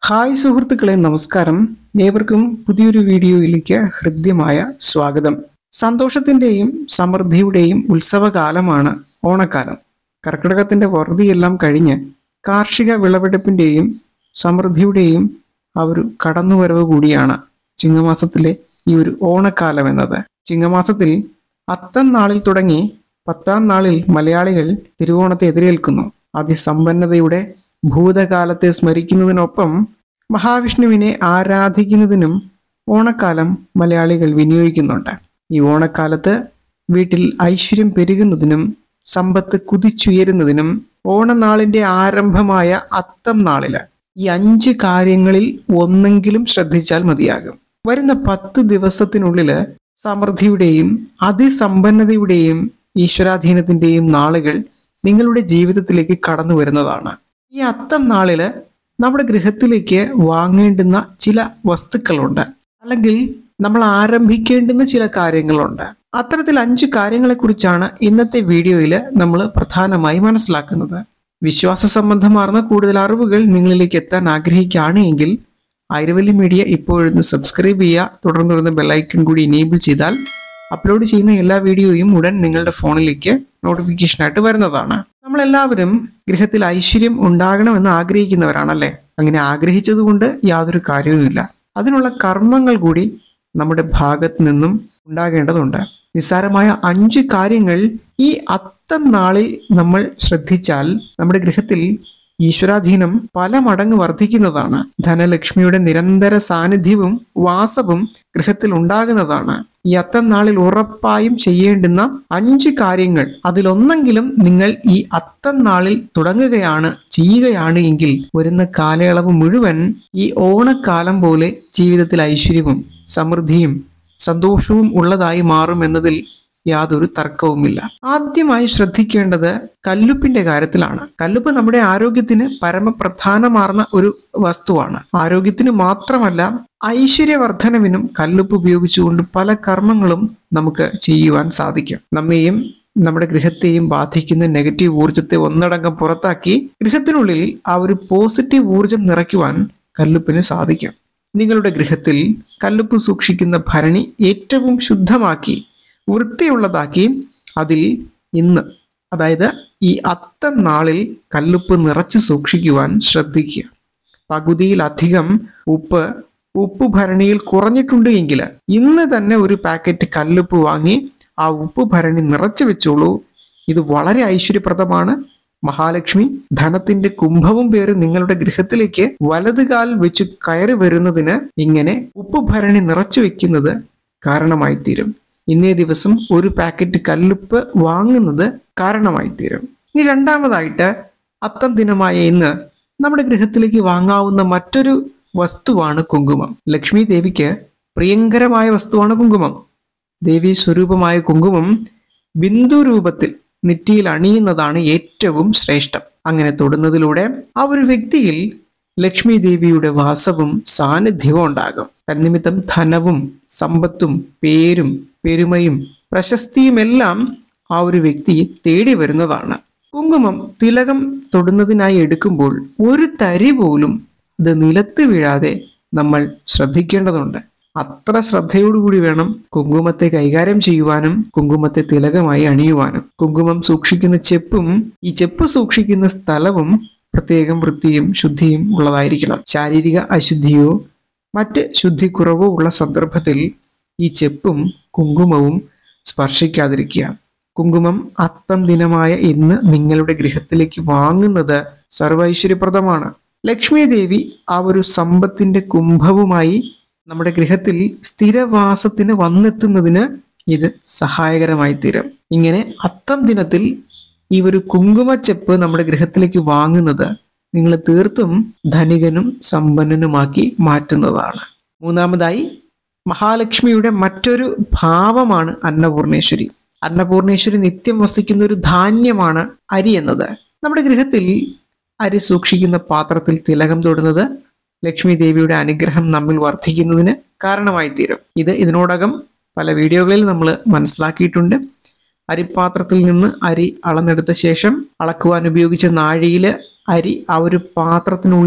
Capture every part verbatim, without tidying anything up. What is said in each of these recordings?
Hi സുഹൃത്തുക്കളെ, നമസ്കാരം. ഏവർക്കും പുതിയൊരു വീഡിയോയിലേക്ക് ഹൃദ്യമായ സ്വാഗതം. സന്തോഷത്തിൻ്റെയും സമൃദ്ധിയുടെയും ഉത്സവകാലമാണ് ഓണക്കാലം. കർക്കിടകത്തിൻ്റെ വറുതിയെല്ലാം കഴിഞ്ഞ് കാർഷിക വിളവെടുപ്പിൻ്റെയും സമൃദ്ധിയുടെയും ആ ഒരു കടന്നുവരവ് കൂടിയാണ് ചിങ്ങമാസത്തിലെ ഈ ഒരു ഓണക്കാലം എന്നത്. ചിങ്ങമാസത്തിൽ അത്തം നാളിൽ തുടങ്ങി പത്താം നാളിൽ മലയാളികൾ തിരുവോണത്തെ എതിരേൽക്കുന്നു. അതിസമ്പന്നതയുടെ ഭൂതകാലത്തെ സ്മരിക്കുന്നതിനൊപ്പം മഹാവിഷ്ണുവിനെ ആരാധിക്കുന്നതിനും ഓണക്കാലം മലയാളികൾ വിനിയോഗിക്കുന്നുണ്ട്. ഈ ഓണക്കാലത്ത് വീട്ടിൽ ഐശ്വര്യം പെരുകുന്നതിനും സമ്പത്ത് കുതിച്ചുയരുന്നതിനും ഓണനാളിൻ്റെ ആരംഭമായ അത്തം നാളില് ഈ അഞ്ച് കാര്യങ്ങളിൽ ഒന്നെങ്കിലും ശ്രദ്ധിച്ചാൽ മതിയാകും. വരുന്ന പത്ത് ദിവസത്തിനുള്ളിൽ സമൃദ്ധിയുടെയും അതിസമ്പന്നതയുടെയും ഈശ്വരാധീനത്തിൻ്റെയും നാളുകൾ നിങ്ങളുടെ ജീവിതത്തിലേക്ക് കടന്നു വരുന്നതാണ്. ഈ അത്തം നാളില് നമ്മുടെ ഗൃഹത്തിലേക്ക് വാങ്ങേണ്ടുന്ന ചില വസ്തുക്കളുണ്ട്, അല്ലെങ്കിൽ നമ്മൾ ആരംഭിക്കേണ്ടുന്ന ചില കാര്യങ്ങളുണ്ട്. അത്തരത്തിൽ അഞ്ച് കാര്യങ്ങളെക്കുറിച്ചാണ് ഇന്നത്തെ വീഡിയോയിൽ നമ്മൾ പ്രധാനമായി മനസ്സിലാക്കുന്നത്. വിശ്വാസ സംബന്ധമാർന്ന കൂടുതൽ അറിവുകൾ നിങ്ങളിലേക്ക് എത്താൻ ആഗ്രഹിക്കുകയാണെങ്കിൽ ഐരവല്ലി മീഡിയ ഇപ്പോഴൊന്ന് സബ്സ്ക്രൈബ് ചെയ്യുക. തുടർന്ന് വരുന്ന ബെല്ലൈക്കൺ കൂടി എനേബിൾ ചെയ്താൽ അപ്ലോഡ് ചെയ്യുന്ന എല്ലാ വീഡിയോയും ഉടൻ നിങ്ങളുടെ ഫോണിലേക്ക് നോട്ടിഫിക്കേഷനായിട്ട് വരുന്നതാണ്. നമ്മളെല്ലാവരും ഗൃഹത്തിൽ ഐശ്വര്യം ഉണ്ടാകണമെന്ന് ആഗ്രഹിക്കുന്നവരാണല്ലേ? അങ്ങനെ ആഗ്രഹിച്ചത് കൊണ്ട് യാതൊരു കാര്യവുമില്ല. അതിനുള്ള കർമ്മങ്ങൾ കൂടി നമ്മുടെ ഭാഗത്ത് നിന്നും ഉണ്ടാകേണ്ടതുണ്ട്. നിസ്സാരമായ അഞ്ച് കാര്യങ്ങൾ ഈ അത്തം നാളിൽ നമ്മൾ ശ്രദ്ധിച്ചാൽ നമ്മുടെ ഗൃഹത്തിൽ ഈശ്വരാധീനം പല മടങ്ങ് വർദ്ധിക്കുന്നതാണ്. ധനലക്ഷ്മിയുടെ നിരന്തര സാന്നിധ്യവും വാസവും ഗൃഹത്തിൽ ഉണ്ടാകുന്നതാണ്. ഈ അത്തം നാളിൽ ഉറപ്പായും ചെയ്യേണ്ടുന്ന അഞ്ച് കാര്യങ്ങൾ, അതിലൊന്നെങ്കിലും നിങ്ങൾ ഈ അത്തം നാളിൽ തുടങ്ങുകയാണ് ചെയ്യുകയാണ് എങ്കിൽ വരുന്ന കാലയളവ് മുഴുവൻ ഈ ഓണക്കാലം പോലെ ജീവിതത്തിൽ ഐശ്വര്യവും സമൃദ്ധിയും സന്തോഷവും ഉള്ളതായി മാറും എന്നതിൽ യാതൊരു തർക്കവുമില്ല. ആദ്യമായി ശ്രദ്ധിക്കേണ്ടത് കല്ലുപ്പിന്റെ കാര്യത്തിലാണ്. കല്ലുപ്പ് നമ്മുടെ ആരോഗ്യത്തിന് പരമപ്രധാനമാർന്ന ഒരു വസ്തുവാണ്. ആരോഗ്യത്തിന് മാത്രമല്ല, ഐശ്വര്യവർദ്ധനവിനും കല്ലുപ്പ് ഉപയോഗിച്ചുകൊണ്ട് പല കർമ്മങ്ങളും നമുക്ക് ചെയ്യുവാൻ സാധിക്കും. നമ്മെയും നമ്മുടെ ഗൃഹത്തെയും ബാധിക്കുന്ന നെഗറ്റീവ് ഊർജത്തെ ഒന്നടങ്കം പുറത്താക്കി ഗൃഹത്തിനുള്ളിൽ ആ ഒരു പോസിറ്റീവ് ഊർജം നിറയ്ക്കുവാൻ കല്ലുപ്പിന് സാധിക്കും. നിങ്ങളുടെ ഗൃഹത്തിൽ കല്ലുപ്പ് സൂക്ഷിക്കുന്ന ഭരണി ഏറ്റവും ശുദ്ധമാക്കി വൃത്തിയുള്ളതാക്കി അതിൽ ഇന്ന്, അതായത് ഈ അത്തം നാളിൽ കല്ലുപ്പ് നിറച്ച് സൂക്ഷിക്കുവാൻ ശ്രദ്ധിക്കുക. പകുതിയിലധികം ഉപ്പ് ഉപ്പ് ഭരണിയിൽ കുറഞ്ഞിട്ടുണ്ട് എങ്കിൽ ഇന്ന് തന്നെ ഒരു പാക്കറ്റ് കല്ലുപ്പ് വാങ്ങി ആ ഉപ്പ് ഭരണി നിറച്ചു വെച്ചോളൂ. ഇത് വളരെ ഐശ്വര്യപ്രദമാണ്. മഹാലക്ഷ്മി ധനത്തിന്റെ കുംഭവും പേര് നിങ്ങളുടെ ഗൃഹത്തിലേക്ക് വലതുകാൽ വെച്ച് കയറി വരുന്നതിന് ഇങ്ങനെ ഉപ്പ് ഭരണി നിറച്ചു വെക്കുന്നത് കാരണമായി തീരും. ഇന്നേ ദിവസം ഒരു പാക്കറ്റ് കല്ലുപ്പ് വാങ്ങുന്നത് കാരണമായി തീരും. ഇനി രണ്ടാമതായിട്ട് അത്തം ദിനമായ ഇന്ന് നമ്മുടെ ഗൃഹത്തിലേക്ക് വാങ്ങാവുന്ന മറ്റൊരു വസ്തുവാണ് കുങ്കുമം. ലക്ഷ്മി ദേവിക്ക് പ്രിയങ്കരമായ വസ്തുവാണ് കുങ്കുമം. ദേവീ സ്വരൂപമായ കുങ്കുമം ബിന്ദു രൂപത്തിൽ നെറ്റിയിൽ അണിയുന്നതാണ് ഏറ്റവും ശ്രേഷ്ഠം. അങ്ങനെ തൊടുന്നതിലൂടെ ആ ഒരു വ്യക്തിയിൽ ലക്ഷ്മി ദേവിയുടെ വാസവും സാന്നിധ്യവും ഉണ്ടാകും. തന്നിമിത്തം ധനവും സമ്പത്തും പേരും പെരുമയും പ്രശസ്തിയും എല്ലാം ആ ഒരു വ്യക്തി തേടി വരുന്നതാണ്. കുങ്കുമം തിലകം തൊടുന്നതിനായി എടുക്കുമ്പോൾ ഒരു തരി പോലും അത് നിലത്ത് വീഴാതെ നമ്മൾ ശ്രദ്ധിക്കേണ്ടതുണ്ട്. അത്ര ശ്രദ്ധയോടുകൂടി വേണം കുങ്കുമത്തെ കൈകാര്യം ചെയ്യുവാനും കുങ്കുമത്തെ തിലകമായി അണിയുവാനും. കുങ്കുമം സൂക്ഷിക്കുന്ന ചെപ്പും ഈ ചെപ്പ് സൂക്ഷിക്കുന്ന സ്ഥലവും പ്രത്യേകം വൃത്തിയും ശുദ്ധിയും ഉള്ളതായിരിക്കണം. ശാരീരിക അശുദ്ധിയോ മറ്റ് ശുദ്ധിക്കുറവോ ഉള്ള സന്ദർഭത്തിൽ ഈ ചെപ്പും കുങ്കുമവും സ്പർശിക്കാതിരിക്കുക. കുങ്കുമം അത്തം ദിനമായ ഇന്ന് നിങ്ങളുടെ ഗൃഹത്തിലേക്ക് വാങ്ങുന്നത് സർവൈശ്വര്യപ്രദമാണ്. ലക്ഷ്മി ദേവി ആ ഒരു സമ്പത്തിന്റെ കുംഭവുമായി നമ്മുടെ ഗൃഹത്തിൽ സ്ഥിരവാസത്തിന് വന്നെത്തുന്നതിന് ഇത് സഹായകരമായി തീരും. ഇങ്ങനെ അത്തം ദിനത്തിൽ ഈ ഒരു കുങ്കുമച്ചെപ്പ് നമ്മുടെ ഗൃഹത്തിലേക്ക് വാങ്ങുന്നത് നിങ്ങളെ തീർത്തും ധനികനും സമ്പന്നനുമാക്കി മാറ്റുന്നതാണ്. മൂന്നാമതായി മഹാലക്ഷ്മിയുടെ മറ്റൊരു ഭാവമാണ് അന്നപൂർണേശ്വരി. അന്നപൂർണേശ്വരി നിത്യം വസിക്കുന്ന ഒരു ധാന്യമാണ് അരി എന്നത്. നമ്മുടെ ഗൃഹത്തിൽ അരി സൂക്ഷിക്കുന്ന പാത്രത്തിൽ തിലകം തൊടുന്നത് ലക്ഷ്മി ദേവിയുടെ അനുഗ്രഹം നമ്മിൽ വർദ്ധിക്കുന്നതിന് കാരണമായി തീരും. ഇത് ഇതിനോടകം പല വീഡിയോകളിൽ നമ്മൾ മനസ്സിലാക്കിയിട്ടുണ്ട്. അരിപ്പാത്രത്തിൽ നിന്ന് അരി അളന്നെടുത്ത ശേഷം അളക്കുവാൻ ഉപയോഗിച്ച നാഴിയിൽ അരി ആ ഒരു പാത്രത്തിനുള്ളിൽ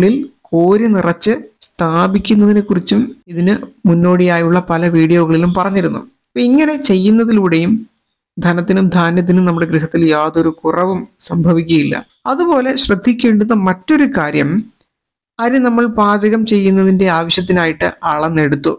കോരി നിറച്ച് സ്ഥാപിക്കുന്നതിനെ കുറിച്ചും ഇതിന് മുന്നോടിയായുള്ള പല വീഡിയോകളിലും പറഞ്ഞിരുന്നു. അപ്പൊ ഇങ്ങനെ ചെയ്യുന്നതിലൂടെയും ധനത്തിനും ധാന്യത്തിനും നമ്മുടെ ഗൃഹത്തിൽ യാതൊരു കുറവും സംഭവിക്കുകയില്ല. അതുപോലെ ശ്രദ്ധിക്കേണ്ടുന്ന മറ്റൊരു കാര്യം, അരി നമ്മൾ പാചകം ചെയ്യുന്നതിൻ്റെ ആവശ്യത്തിനായിട്ട് അളന്നെടുത്തു.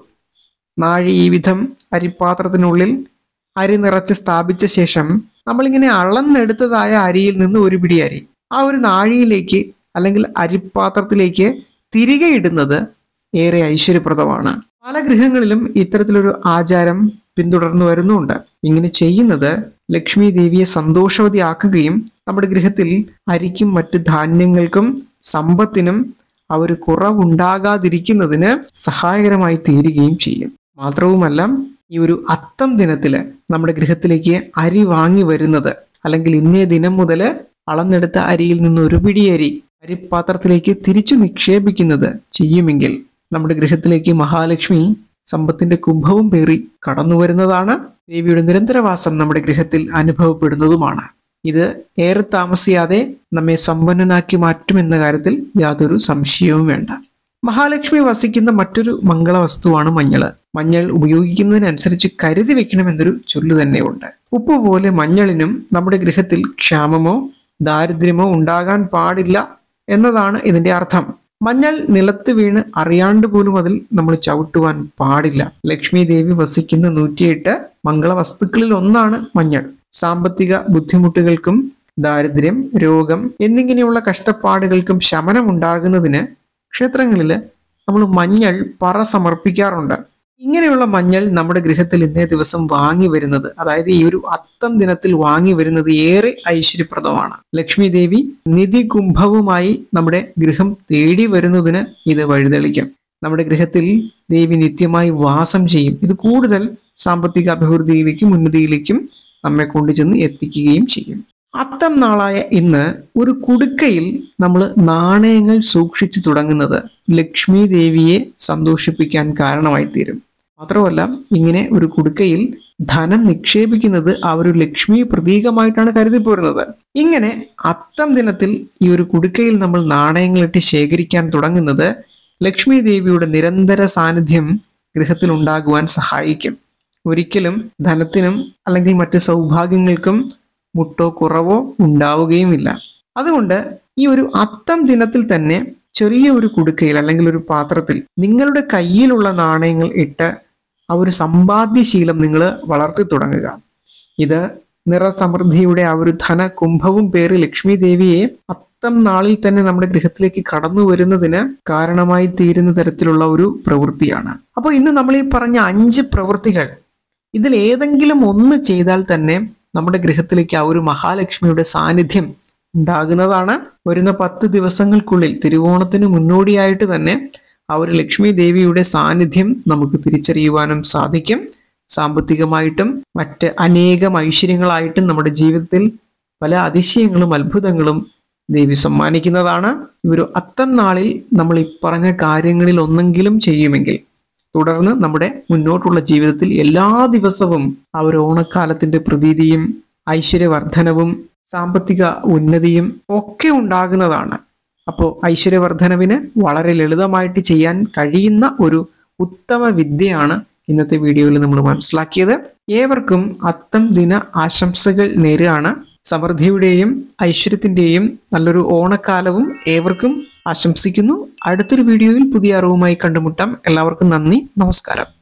നാഴി ഈ വിധം അരിപ്പാത്രത്തിനുള്ളിൽ അരി നിറച്ച് സ്ഥാപിച്ച ശേഷം നമ്മളിങ്ങനെ അളന്നെടുത്തതായ അരിയിൽ നിന്ന് ഒരു പിടി അരി ആ ഒരു നാഴിയിലേക്ക് അല്ലെങ്കിൽ അരിപ്പാത്രത്തിലേക്ക് തിരികെ ഇടുന്നത് ഏറെ ഐശ്വര്യപ്രദമാണ്. പല ഗൃഹങ്ങളിലും ഇത്തരത്തിലൊരു ആചാരം പിന്തുടർന്നു വരുന്നുണ്ട്. ഇങ്ങനെ ചെയ്യുന്നത് ലക്ഷ്മി ദേവിയെ സന്തോഷവതിയാക്കുകയും നമ്മുടെ ഗൃഹത്തിൽ അരിക്കും മറ്റു ധാന്യങ്ങൾക്കും സമ്പത്തിനും ആ ഒരു കുറവുണ്ടാകാതിരിക്കുന്നതിന് സഹായകരമായി തീരുകയും ചെയ്യും. മാത്രവുമല്ല, ഈ ഒരു അത്തം ദിനത്തില് നമ്മുടെ ഗൃഹത്തിലേക്ക് അരി വാങ്ങി വരുന്നത് അല്ലെങ്കിൽ ഇന്നേ ദിനം മുതൽ അളന്നെടുത്ത അരിയിൽ നിന്ന് ഒരു പിടി അരി അരിപ്പാത്രത്തിലേക്ക് തിരിച്ചു നിക്ഷേപിക്കുന്നത് ചെയ്യുമെങ്കിൽ നമ്മുടെ ഗൃഹത്തിലേക്ക് മഹാലക്ഷ്മി സമ്പത്തിന്റെ കുംഭവും പേറി കടന്നു വരുന്നതാണ്. ദേവിയുടെ നിരന്തരവാസം നമ്മുടെ ഗൃഹത്തിൽ അനുഭവപ്പെടുന്നതുമാണ്. ഇത് ഏറെ താമസിയാതെ നമ്മെ സമ്പന്നനാക്കി മാറ്റുമെന്ന കാര്യത്തിൽ യാതൊരു സംശയവും വേണ്ട. മഹാലക്ഷ്മി വസിക്കുന്ന മറ്റൊരു മംഗളവസ്തുവാണ് മഞ്ഞൾ. മഞ്ഞൾ ഉപയോഗിക്കുന്നതിനനുസരിച്ച് കരുതി വെക്കണമെന്നൊരു ചൊല്ലു തന്നെയുണ്ട്. ഉപ്പ് പോലെ മഞ്ഞളിനും നമ്മുടെ ഗൃഹത്തിൽ ക്ഷാമമോ ദാരിദ്ര്യമോ ഉണ്ടാകാൻ പാടില്ല എന്നതാണ് ഇതിന്റെ അർത്ഥം. മഞ്ഞൾ നിലത്ത് വീണ് അറിയാണ്ട് പോലും അതിൽ നമ്മൾ ചവിട്ടുവാൻ പാടില്ല. ലക്ഷ്മി ദേവി വസിക്കുന്ന നൂറ്റിയെട്ട് മംഗളവസ്തുക്കളിൽ ഒന്നാണ് മഞ്ഞൾ. സാമ്പത്തിക ബുദ്ധിമുട്ടുകൾക്കും ദാരിദ്ര്യം, രോഗം എന്നിങ്ങനെയുള്ള കഷ്ടപ്പാടുകൾക്കും ശമനം ഉണ്ടാകുന്നതിന് ക്ഷേത്രങ്ങളിൽ നമ്മൾ മഞ്ഞൾ പറ സമർപ്പിക്കാറുണ്ട്. ഇങ്ങനെയുള്ള മഞ്ഞൾ നമ്മുടെ ഗൃഹത്തിൽ ഇന്നേ ദിവസം വാങ്ങി വരുന്നത്, അതായത് ഈ ഒരു അത്തം ദിനത്തിൽ വാങ്ങി വരുന്നത് ഏറെ ഐശ്വര്യപ്രദമാണ്. ലക്ഷ്മി ദേവി നിധി കുംഭവുമായി നമ്മുടെ ഗൃഹം തേടി വരുന്നതിന് ഇത് വഴിതെളിക്കും. നമ്മുടെ ഗൃഹത്തിൽ ദേവി നിത്യമായി വാസം ചെയ്യും. ഇത് കൂടുതൽ സാമ്പത്തിക അഭിവൃദ്ധിയിലേക്കും ഉന്നതിയിലേക്കും നമ്മെ കൊണ്ടുചെന്ന് എത്തിക്കുകയും ചെയ്യും. അത്തം നാളായ ഇന്ന് ഒരു കുടുക്കയിൽ നമ്മൾ നാണയങ്ങൾ സൂക്ഷിച്ചു തുടങ്ങുന്നത് ലക്ഷ്മി ദേവിയെ സന്തോഷിപ്പിക്കാൻ കാരണമായി തീരും. മാത്രമല്ല, ഇങ്ങനെ ഒരു കുടുക്കയിൽ ധനം നിക്ഷേപിക്കുന്നത് ആ ഒരു ലക്ഷ്മി പ്രതീകമായിട്ടാണ് കരുതിപ്പോരുന്നത്. ഇങ്ങനെ അത്തം ദിനത്തിൽ ഈ ഒരു കുടുക്കയിൽ നമ്മൾ നാണയങ്ങളിട്ട് ശേഖരിക്കാൻ തുടങ്ങുന്നത് ലക്ഷ്മി ദേവിയുടെ നിരന്തര സാന്നിധ്യം ഗൃഹത്തിൽ ഉണ്ടാകുവാൻ സഹായിക്കും. ഒരിക്കലും ധനത്തിനും അല്ലെങ്കിൽ മറ്റ് സൗഭാഗ്യങ്ങൾക്കും മുട്ടോ കുറവോ ഉണ്ടാവുകയുമില്ല. അതുകൊണ്ട് ഈ ഒരു അത്തം ദിനത്തിൽ തന്നെ ചെറിയ ഒരു കുടുക്കയിൽ അല്ലെങ്കിൽ ഒരു പാത്രത്തിൽ നിങ്ങളുടെ കയ്യിലുള്ള നാണയങ്ങൾ ഇട്ട് ആ ഒരു സമ്പാദ്യശീലം നിങ്ങൾ വളർത്തി തുടങ്ങുക. ഇത് നിറസമൃദ്ധിയുടെ ആ ഒരു ധന കുംഭവും പേറി ലക്ഷ്മി ദേവിയെ അത്തം നാളിൽ തന്നെ നമ്മുടെ ഗൃഹത്തിലേക്ക് കടന്നു വരുന്നതിന് കാരണമായി തീരുന്ന തരത്തിലുള്ള ഒരു പ്രവൃത്തിയാണ്. അപ്പോൾ ഇന്ന് നമ്മൾ ഈ പറഞ്ഞ അഞ്ച് പ്രവൃത്തികൾ ഇതിൽ ഏതെങ്കിലും ഒന്ന് ചെയ്താൽ തന്നെ നമ്മുടെ ഗൃഹത്തിലേക്ക് ആ ഒരു മഹാലക്ഷ്മിയുടെ സാന്നിധ്യം ഉണ്ടാകുന്നതാണ്. വരുന്ന പത്ത് ദിവസങ്ങൾക്കുള്ളിൽ തിരുവോണത്തിന് മുന്നോടിയായിട്ട് തന്നെ ആ ഒരു ലക്ഷ്മി ദേവിയുടെ സാന്നിധ്യം നമുക്ക് തിരിച്ചറിയുവാനും സാധിക്കും. സാമ്പത്തികമായിട്ടും മറ്റ് അനേകം ഐശ്വര്യങ്ങളായിട്ടും നമ്മുടെ ജീവിതത്തിൽ പല അതിശയങ്ങളും അത്ഭുതങ്ങളും ദേവി സമ്മാനിക്കുന്നതാണ്. ഈ ഒരു അത്തം നാളിൽ നമ്മൾ ഈ പറഞ്ഞ കാര്യങ്ങളിൽ ഒന്നെങ്കിലും ചെയ്യുമെങ്കിൽ തുടർന്ന് നമ്മുടെ മുന്നോട്ടുള്ള ജീവിതത്തിൽ എല്ലാ ദിവസവും ആ ഒരു ഓണക്കാലത്തിന്റെ പ്രതീതിയും ഐശ്വര്യവർദ്ധനവും സാമ്പത്തിക ഉന്നതിയും ഒക്കെ ഉണ്ടാകുന്നതാണ്. അപ്പോൾ ഐശ്വര്യവർദ്ധനവിന് വളരെ ലളിതമായിട്ട് ചെയ്യാൻ കഴിയുന്ന ഒരു ഉത്തമ വിദ്യയാണ് ഇന്നത്തെ വീഡിയോയിൽ നമ്മൾ മനസ്സിലാക്കിയത്. ഏവർക്കും അത്തം ദിന ആശംസകൾ നേരുകയാണ്. സമൃദ്ധിയുടെയും ഐശ്വര്യത്തിന്റെയും നല്ലൊരു ഓണക്കാലവും ഏവർക്കും ആശംസിക്കുന്നു. അടുത്തൊരു വീഡിയോയിൽ പുതിയ അറിവുമായി കണ്ടുമുട്ടാം. എല്ലാവർക്കും നന്ദി, നമസ്കാരം.